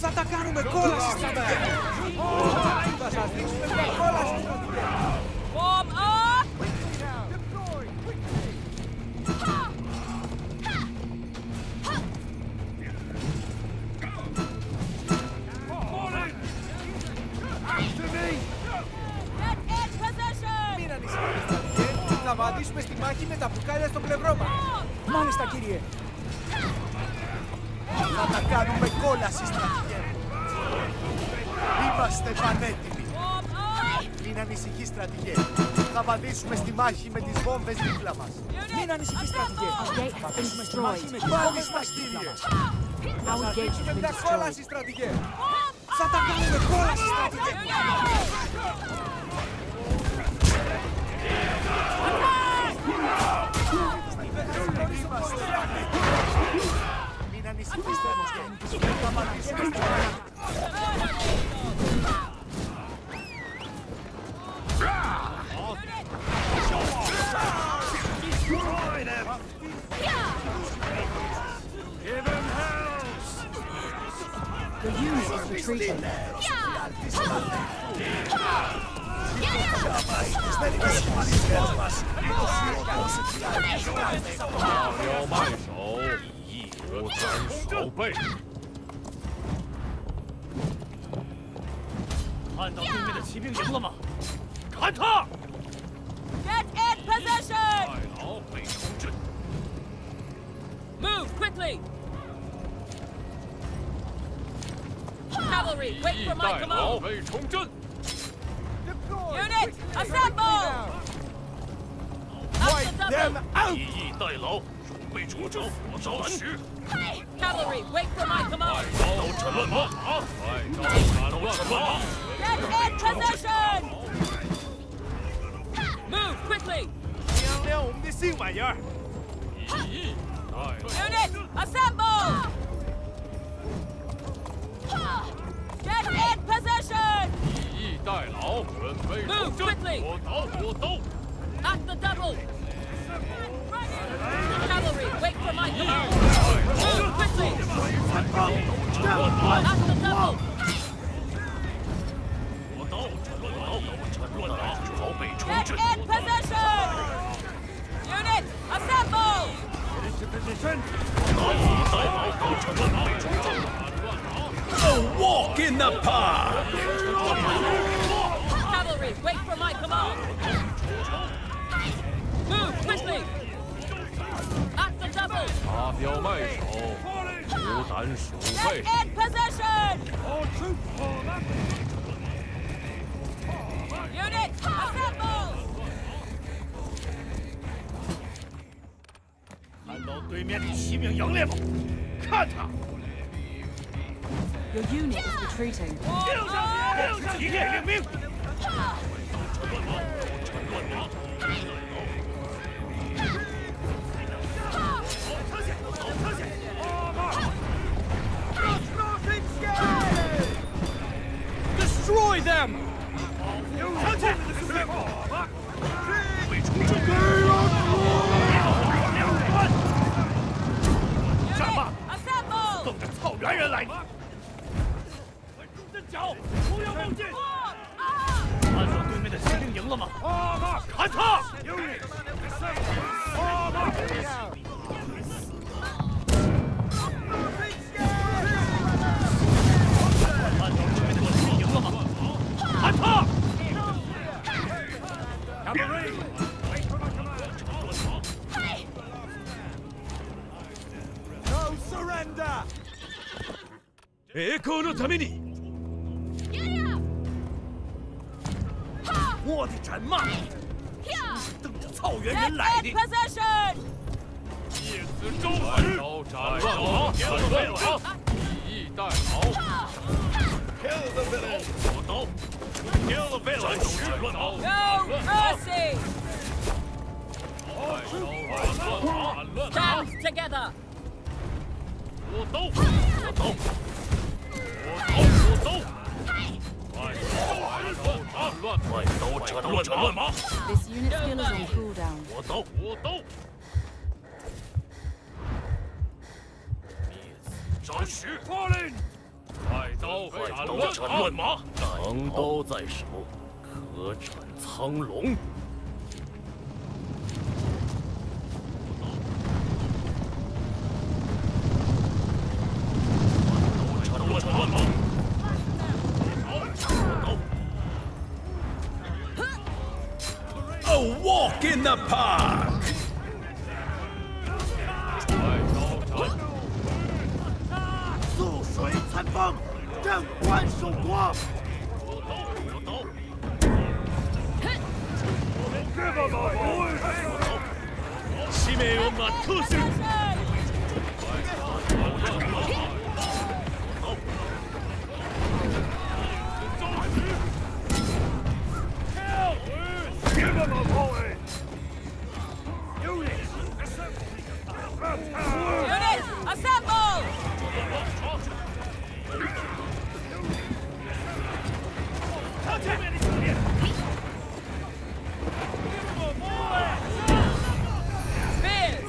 Θα τα κάνουμε κόλαση, στρατηγέ! Θα σας δείξουμε μια κόλαση, στρατηγέ! Form up! Μην ανησυχείτε, στρατηγέ! Θα βαδίσουμε στη μάχη με τα μπουκάλια στο πλευρό μας! Μάλιστα, κύριε! Θα τα κάνουμε κόλαση, στρατηγέ! Είμαστε πανέτοιμοι! Μην ανησυχεί, στρατηγέ! Θα βαδίσουμε στη μάχη με τις βόμβες δίπλα μας! Μην ανησυχεί, στρατηγέ! Θα βαδίσουμε στη μάχη με τις βόμβες μας, κύριε! Θα σας δείξουμε μια κόλαση, στρατηγέ! Θα τα κάνουμε κόλαση, στρατηγέ! Μην ανησυχείς, στρατηγέ! Θα βαδίσουμε στη μάχη! The unit is retreating. Get in position! Move quickly! Cavalry, wait for my command! Unit, assemble! Wipe them out! Cavalry, wait for my command! Get in position! Move quickly! Unit, assemble! Get in position! Move quickly! At the double! Cavalry, wait for my command! Move quickly! At the double! Get in position! Unit, assemble! Into position! A walk in the park! Cavalry, wait for my command! Move quickly! At the double! Get in position! All troops form up! Unit, assemble! 看到对面的骑兵营列吗？看他！ Your unit is retreating. 一列领兵！ Destroy them! Unit, assemble! 瞪着草原人来！脚，不要冒进！看到对面的骑兵营了吗？砍他！ 砍他！ Cavalry! Wait for my command! No surrender! 栄光のために！我的战马，瞪着草原 Get 人来 in 的。 position! 叶子周文，斩乱王，斩乱王，以逸待劳。Kill the villain！ 我刀 ，Kill the villain！ 斩乱王 No mercy! Stand together! 我刀，我刀，我刀！ 快刀斩乱麻！ This unit skill is on cooldown. 我刀，我刀！灭子斩石！快刀斩乱麻，长刀在手，可斩苍龙。乱麻。 A walk in the park! 素水残风，正官守国。 使命を全うする。 Units, assemble! Spears!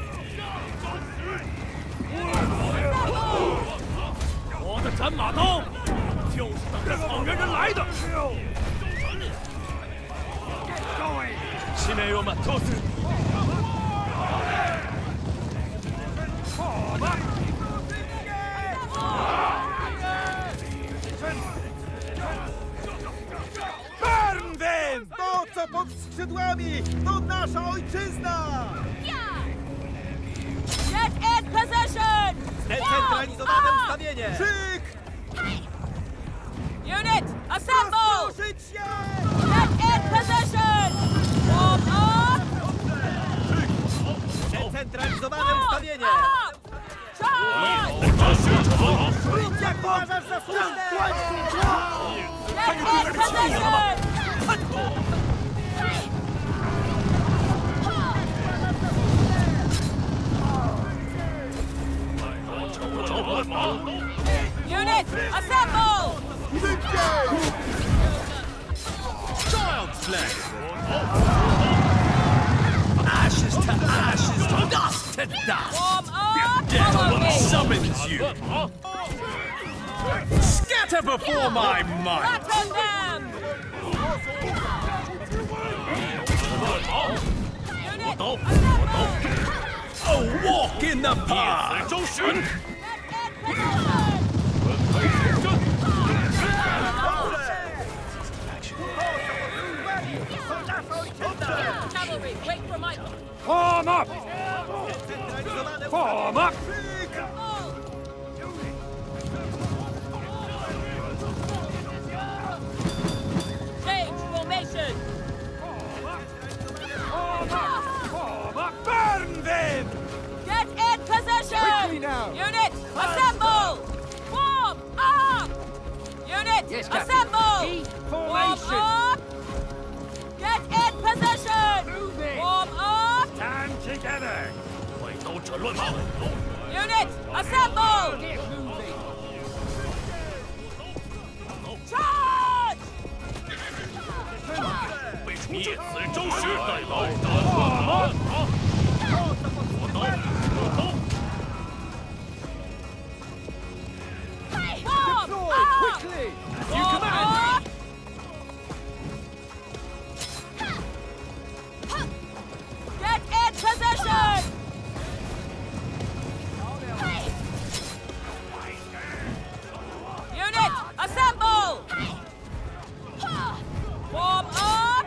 我的斩马刀就是等着草原人来的。使命を全うする。 Bernwyn! To, co pod skrzydłami, to nasza ojczyzna! Get in position! Zdecentralizowane ustawienie! Szyk! Unit, assemble! Rozproszyć się! Get in position! Warm up! Zdecentralizowane ustawienie! Up! Charge! Jak uważasz za słuszne? Get in position! Unit, assemble! Child's play! Ashes to ashes, dust to dust! Warm up! Death Follow me! summons you! Scatter before my might! Flatten them! Unit, assemble! A walk in the park! 周旋。 Cavalry, wait for my... Form up! Form up! Change formation! Form up! Burn them! Get in position! Quickly now! Unit, assemble! Form up! Unit, assemble! Form up! Get in position! Form up! Stand together! 快刀斩乱麻！ Unit, assemble! Charge! 灭此周师，带刀斩乱麻！我刀，我刀！ Form up! Quickly! Form up! Get in position! Unit, assemble! Form up!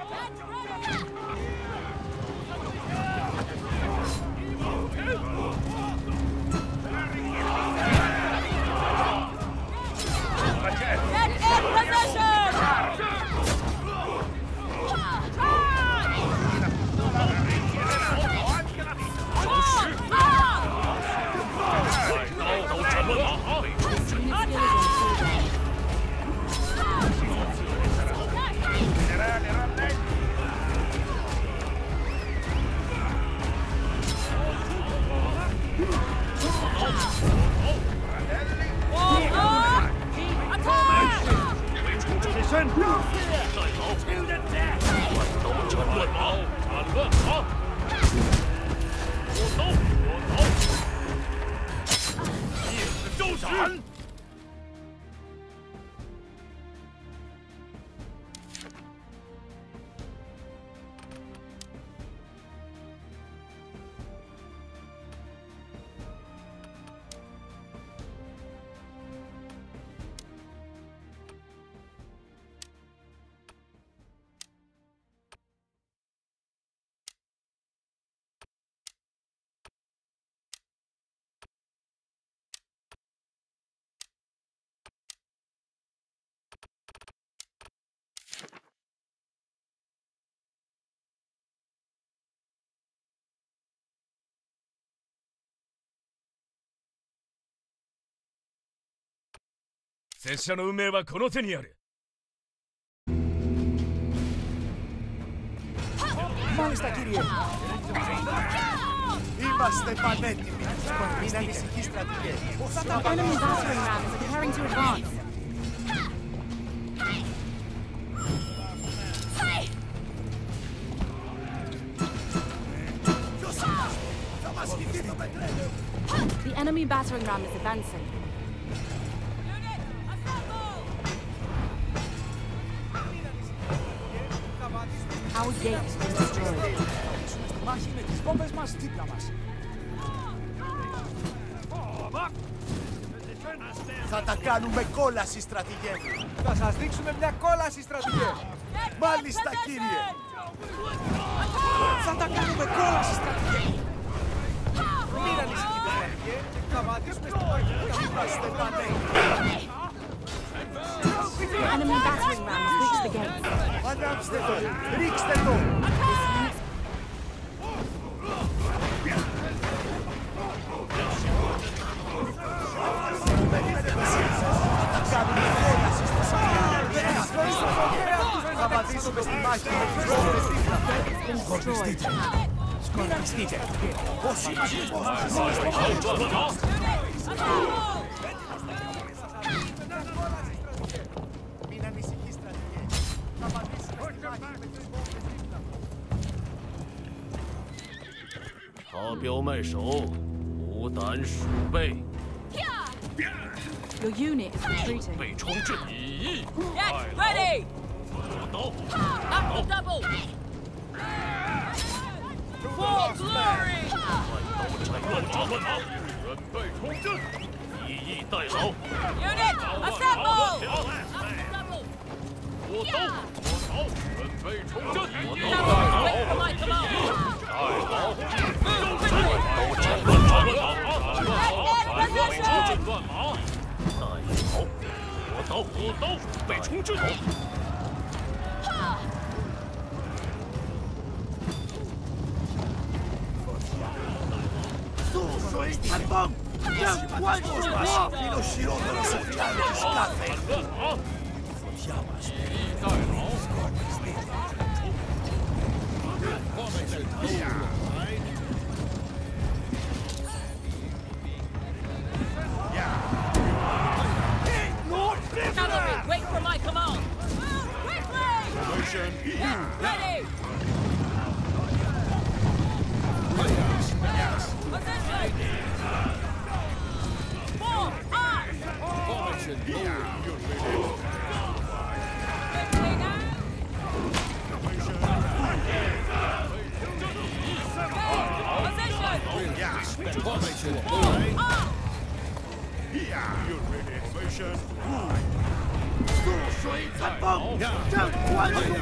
Get in position! Warm up! Attack! 起身！带刀，to the death！ 刀斩乱麻，斩乱麻！我刀，我刀！灭此周闪！ 拙者の運命はこの手にある。 Μάλιστα, κύριε. Είμαστε πανέτοιμοι. Μην ανησυχείς, στρατηγέ. The enemy battering ram is preparing to advance. The enemy battering ram is advancing. Our gate is destroyed. Μάχη με τις βόμβες μας δίπλα μας. Θα τα κάνουμε κόλαση, στρατηγέ. Θα σας δείξουμε μια κόλαση, στρατηγέ. Μάλιστα, κύριε. Θα τα κάνουμε κόλαση, στρατηγέ. Μην ανησυχείτε, στρατηγέ. Θα βαδίσουμε στην μάχη. Είμαστε πανέτοιμοι. The enemy battering ram has reached the gate. Ανάψτε το. Ρίξτε το. Θα βαδίσουμε στη μάχη με τους βόμβες δίπλα. Σκορπιστείτε. Όσοι μην ανησυχείς, στρατηγέ. Θα βαδίσουμε στη μάχη με τους βόμβες δίπλα. 他标卖首，无胆鼠辈， Your unit is retreating. 被冲阵，以翼 Yes, ready! 左刀， Up the double! For glory! 乱马，准备冲阵，以翼待劳， Unit, assemble! Up the double! 左刀，准备冲阵， Cavalry, wait for my command! 待劳， Move quickly! 乱马，待劳，左刀，准备冲阵。 Αλμπάμ! Κουάνιος μας είναι ο χειρότερος οφειλάνος της κάθε. Φωτιά μας Cavalry, wait for my command! Quickly! Ready! Position! Form up! Quickly now! Position! Form up! Αλμπάμ! Δεν κουάνιος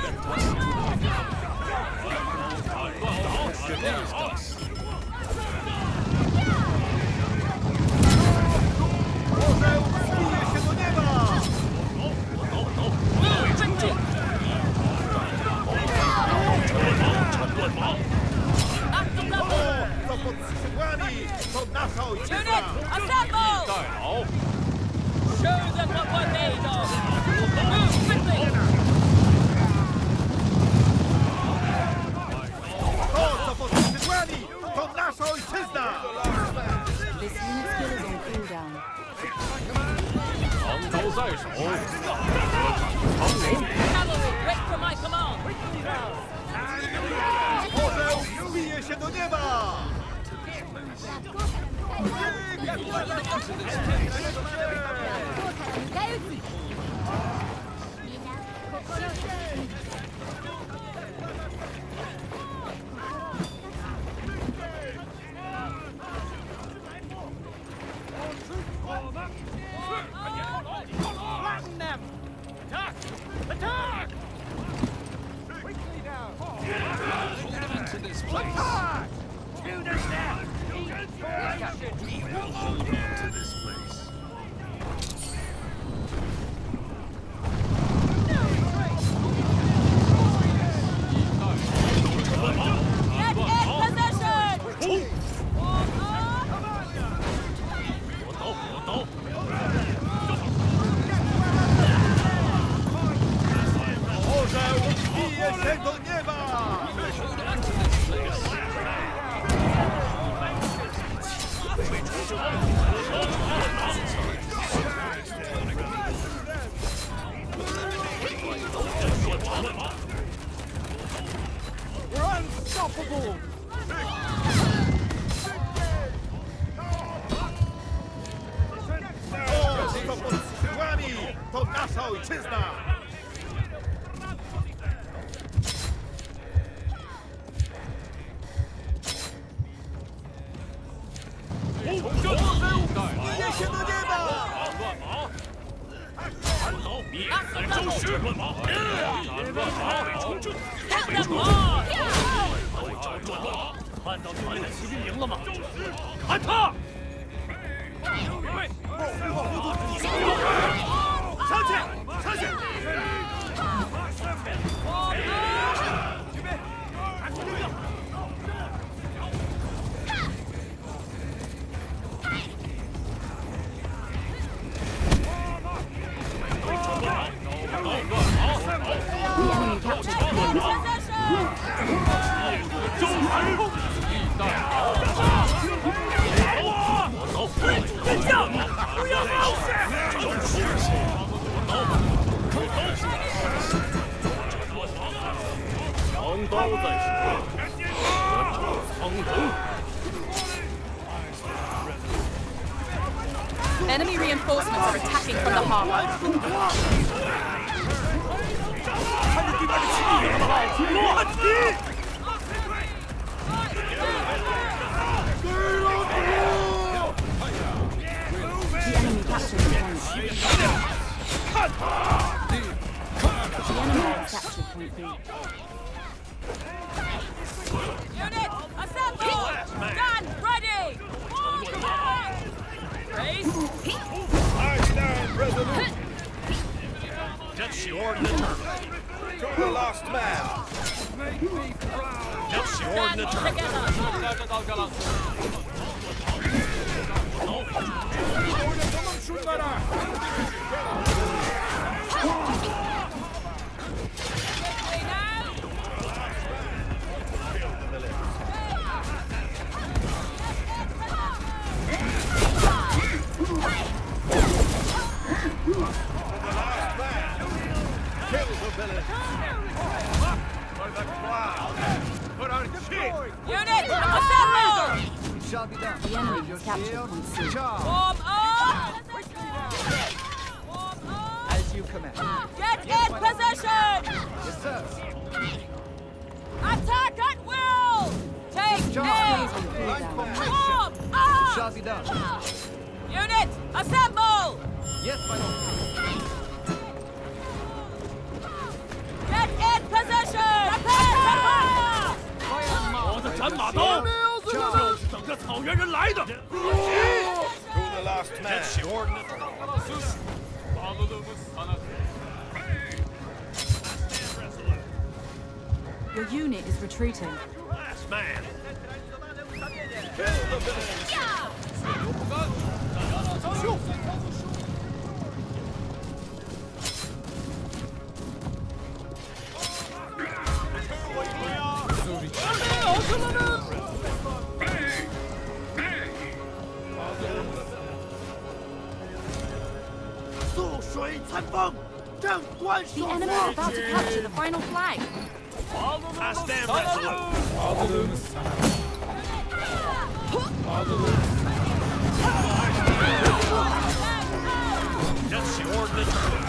Unit, assemble! 待劳， Show them what we're made of! Move quickly! This unit skill is on cooldown. 长刀在手， Cavalry, wait for my command! Bije się do nieba! Flatten them! Attack! Attack! Quickly now! Hold them into this place. We will hold on to this place. Get in position! 左刀， 看到对面的骑兵营了吗？看他！上去！上去！ Enemy reinforcements are attacking from the harbor. The enemy captured the point. The enemy has captured point B. Unit, assemble! Gun ready! Race! I stand resolute. That's the order to turn. To the last man. That's the order to turn. Unit, assemble! Shall be done. The enemy has captured point C. Charge. Warm up! Warm up! As you command. Get in position! Yes, sir. Attack at will! Take Charge. aim! Warm up! Shall be done. Unit, assemble! Yes, my lord. Get in position! Prepare to fire! 我的斩马刀就是等着草原人来的。 To the last man. That's the order to turn. Your unit is retreating. Last man. The enemy are about to capture the final flag. I stand resolute. That's the order to turn.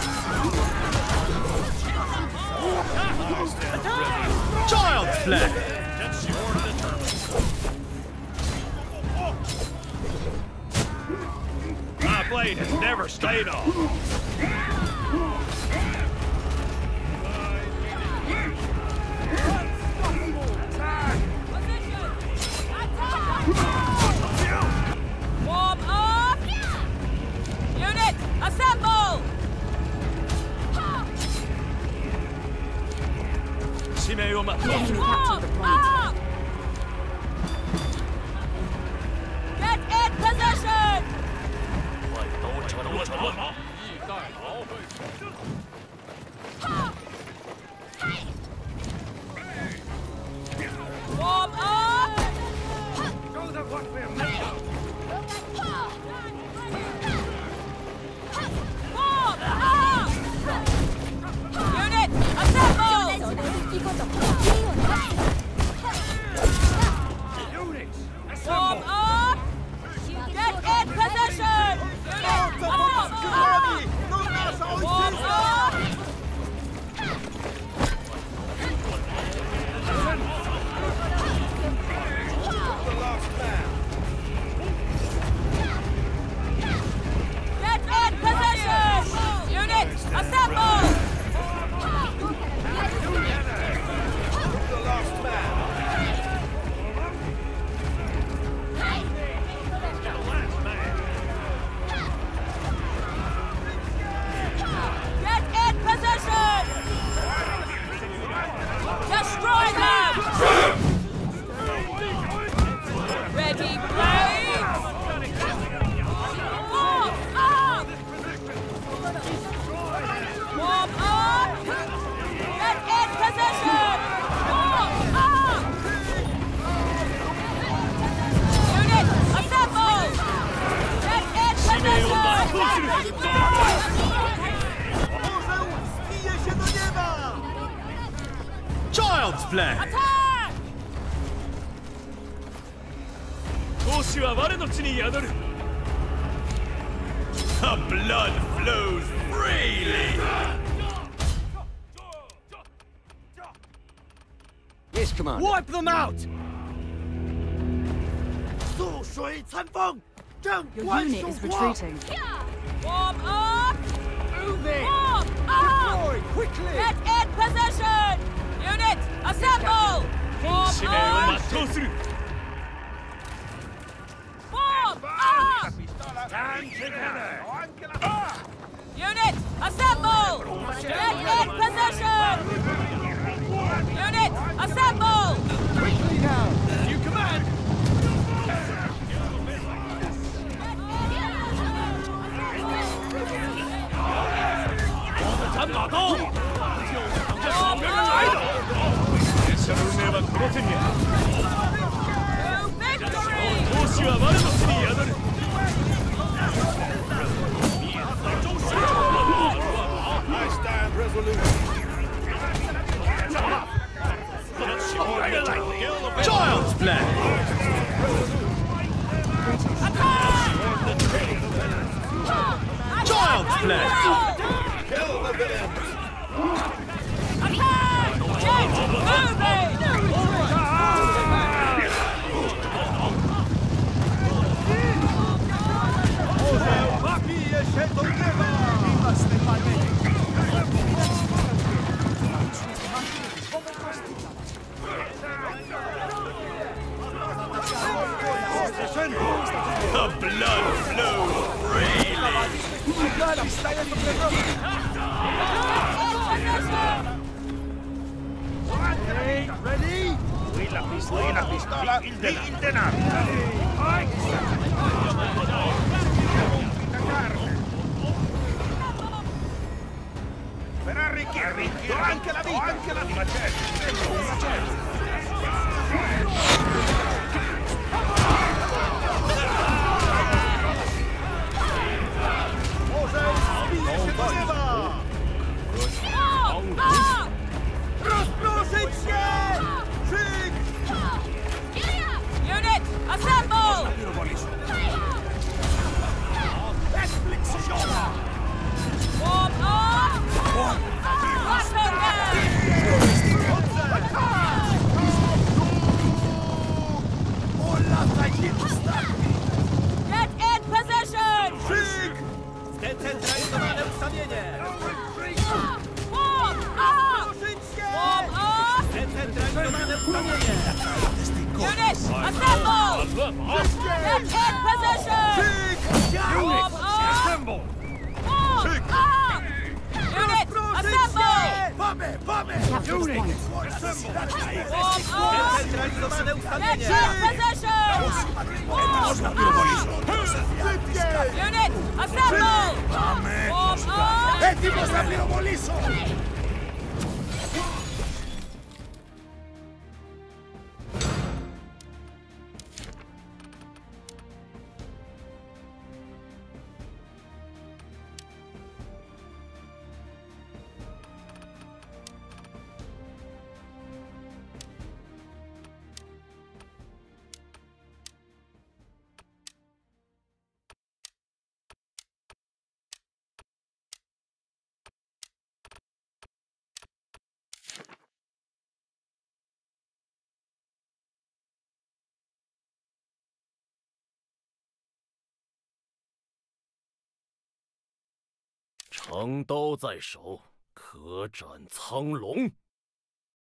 Child's play. That's the order to turn. My blade has never stayed off. Warm up! Unit, assemble! The enemy captured the Warm point. up! Get in position! Warm up! Warm up! Unit, assemble! Warm up! Get in position! Unit, assemble! Warm up! mighty blade! Warm up! Warm up! Get in position! Warm up! Unit, assemble! Get in position! Child's play! Attack! 闘志は我の地に宿る The blood flows freely! Yes, Commander. Wipe them out! Your unit is retreating. Warm up! Moving! Warm up! Deploy, quickly! Get in position! Unit, assemble! Warm 使命を up! 全うする Warm up! Stand together. Unit, assemble! Get in position! Unit, assemble! Quickly now! You command! 战马刀！就是等着草原人来的！拙者の運命はこの手にある。 To victory! 闘志は我の地に宿る。 I stand resolute. Child's play! Child's play! Kill the villains. Attack! Get moving! Είμαστε πανέλη! The blood flows freely! Ready? La pistola, il denaro. Per arricchire anche la vita. Anche la vita. Unit, assemble! Warm up! Muscle man! Get in position! Zdecentralizowane ustawienie! Warm up! Warm up! Zdecentralizowane ustawienie! Unit, assemble! Get in position! Warm up! Assemble! Warm up! Unit, assemble! Capture this point. Warm up! Zdecentralizowane Get ustawienie! in position! Warm up! Unit, assemble! Warm up! Έτοιμος να πυροβολήσω! 长刀在手，可斩苍龙。